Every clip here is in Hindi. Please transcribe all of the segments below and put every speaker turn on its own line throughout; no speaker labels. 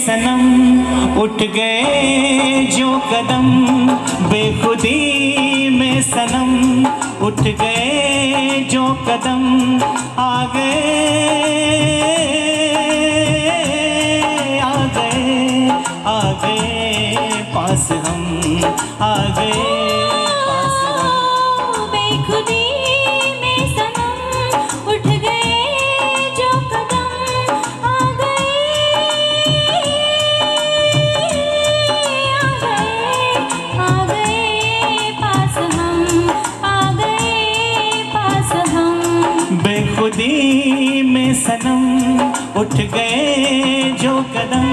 सनम उठ गए जो कदम, बेखुदी में सनम उठ गए जो कदम, आ गए पास हम, आ गए पास हम।
बेखुदी में सनम उठ गए जो कदम, आ गए पास हम, आ गए पास हम।
बेखुदी में सनम उठ गए जो कदम।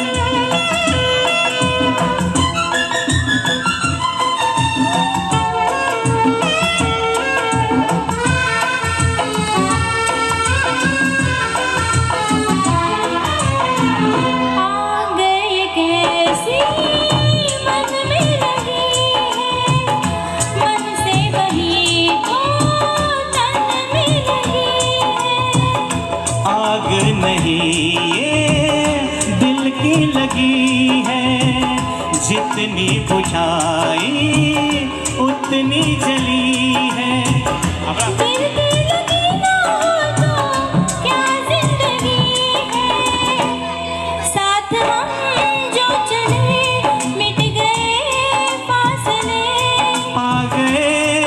जितनी बुझाई उतनी जली है।
दिल की लगी ना हो तो क्या जिंदगी है, साथ हम जो चले मिट गए फासले,
आ गए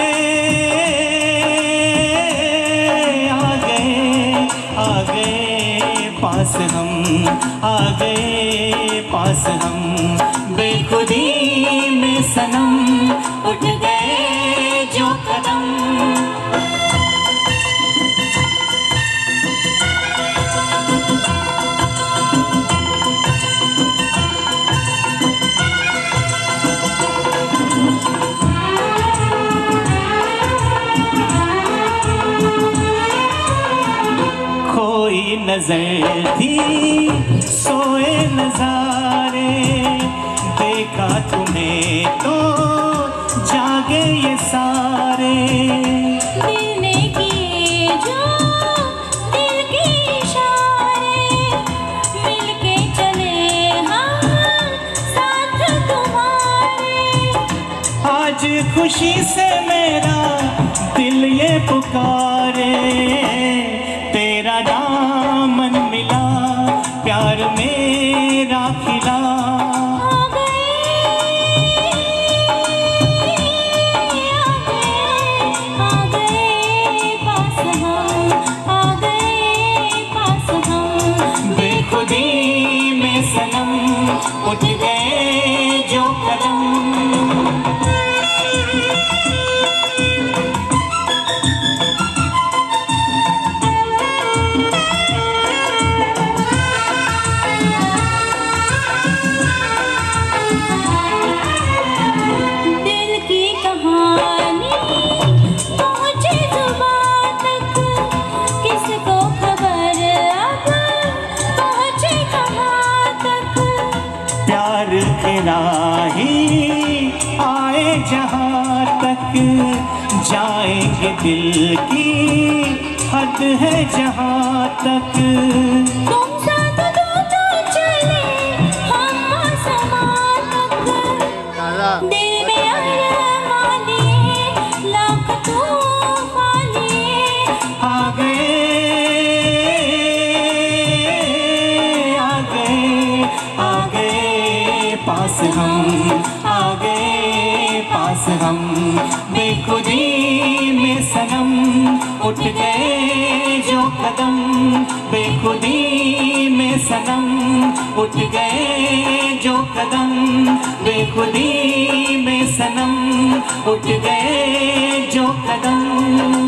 पास हम, आ गए पास हम। बेखुदी में सनम उठ गए जो कदम। खोई नजर थी सोए नजारे, देखा तुम्हें तो जागे ये सारे।
दिल ने किए जो दिल के इशारे, मिलके चले हम साथ तुम्हारे।
आज खुशी से मेरा दिल ये पुकारे, तेरा दामन मिला प्यार मेरा खिला। उठ गए जो कदम।
दिल की कहानी पहुंचे जुबां तक, किसको खबर अब पहुंचे कहां तक।
प्यार के राही आए जहां तक, जाएंगे दिल की हद है जहां तक।
तुम साथ दो तो चले हम आसमां तक, दिल में अरमान लिए लाख तूफान लिए।
आ गए पास हम, आ गए पास हम। बेखुदी में सनम उठ गए जो कदम, बेखुदी में सनम उठ गए जो कदम, बेखुदी में सनम उठ गए जो कदम।